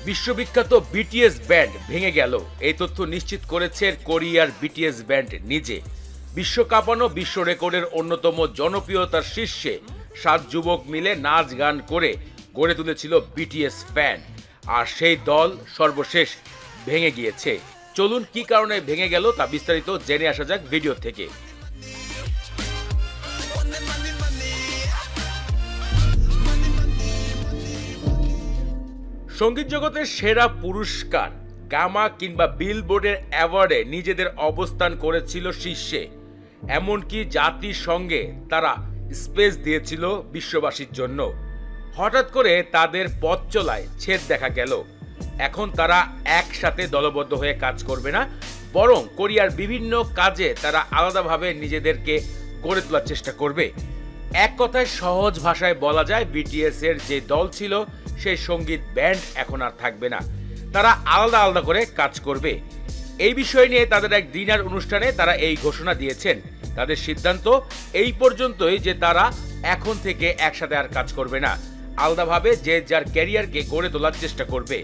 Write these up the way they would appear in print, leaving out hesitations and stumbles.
বিশ্ববিখ্যাত BTS band ভেঙে গেল, এই তথ্য নিশ্চিত করেছে কোরিয়ার বিটিএস ব্যান্ড নিজে। বিশ্ব কাঁপানো বিশ্ব রেকর্ডের অন্যতম জনপ্রিয়তার শীর্ষে 7 যুবক মিলে নাচ গান করে গড়ে তুলেছিল বিটিএস ফ্যান, আর সেই দল সর্বশেষ ভেঙে গিয়েছে। চলুন কি কারণে ভেঙে গেল তা বিস্তারিত জেনে আসা যাক ভিডিও থেকে। সঙ্গীত জগতের সেরা পুরস্কার গামা কিংবা বিলবোর্ডের অ্যাওয়ার্ডে নিজেদের অবস্থান করেছিল শীর্ষে, এমনকি জাতিসংঘে তারা স্পেস দিয়েছিল বিশ্ববাসীর জন্য। হঠাৎ করে তাদের পথ চলায় ছেদ দেখা গেল। এখন তারা একসাথে দলবদ্ধ হয়ে কাজ করবে না, বরং কোরিয়ার বিভিন্ন কাজে তারা আলাদাভাবে নিজেদেরকে গড়ে তোলার চেষ্টা করবে। এক কথায় সহজ ভাষায় বলা যায়, বিটিএস এর যে দল ছিল সেই সঙ্গীত ব্যান্ড এখন আর থাকবে না, তারা আলাদা আলাদা করে কাজ করবে। এই বিষয় নিয়ে তাদের এক ডিনার অনুষ্ঠানে তারা এই ঘোষণা দিয়েছেন। তাদের সিদ্ধান্ত এই পর্যন্তই যে তারা এখন থেকে একসাথে আর কাজ করবে না, আলাদাভাবে যে যার ক্যারিয়ারকে গড়ে তোলার চেষ্টা করবে।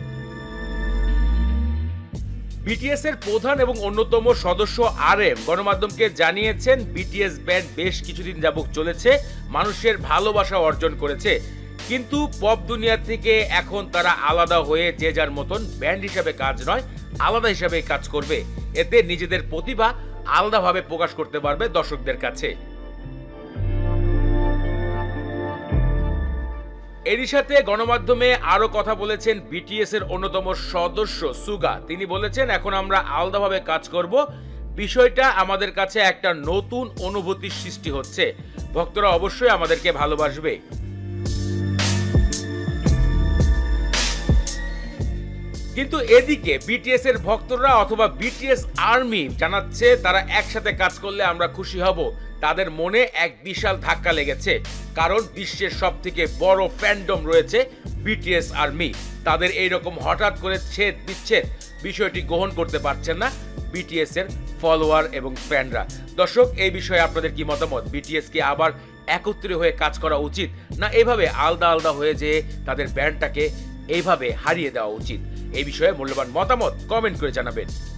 বিটিএস এর প্রধান এবং অন্যতম সদস্য RM গণমাধ্যমকে জানিয়েছেন, বিটিএস ব্যান্ড বেশ কিছুদিন যাবত চলেছে, মানুষের ভালোবাসা অর্জন করেছে, কিন্তু পপ দুনিয়া থেকে এখন তারা আলাদা হয়ে যে যার মতন ব্যান্ড হিসাবে কাজ নয়, আলাদা হিসাবে কাজ করবে। এতে নিজেদের প্রতিভা আলাদাভাবে প্রকাশ করতে পারবে দর্শকদের কাছে। এরই সাথে গণমাধ্যমে আরো কথা বলেছেন বিটিএস এর অন্যতম সদস্য সুগা। তিনি বলেছেন, এখন আমরা আলাদাভাবে কাজ করব, বিষয়টা আমাদের কাছে একটা নতুন অনুভূতির সৃষ্টি হচ্ছে, ভক্তরা অবশ্যই আমাদেরকে ভালোবাসবে। কিন্তু এদিকে বিটিএস এর ভক্তরা অথবা বিটিএস আর্মি জানাচ্ছে তারা একসাথে কাজ করলে আমরা খুশি হব। তাদের মনে এক বিশাল ধাক্কা লেগেছে, কারণ বিশ্বের সব থেকে বড় ফ্যান্ডম রয়েছে বিটিএস আর্মি। তাদের এইরকম হঠাৎ করে ছেদ বিচ্ছেদ বিষয়টি গ্রহণ করতে পারছেন না বিটিএস এর ফলোয়ার এবং ফ্যানরা। দর্শক, এই বিষয়ে আপনাদের কি মতামত? বিটিএস কে আবার একত্রিত হয়ে কাজ করা উচিত, না এইভাবে আলাদা আলাদা হয়ে যে তাদের ব্যান্ডটাকে এইভাবে হারিয়ে দেওয়া উচিত? এই বিষয়ে মূল্যবান মতামত কমেন্ট করে জানাবেন।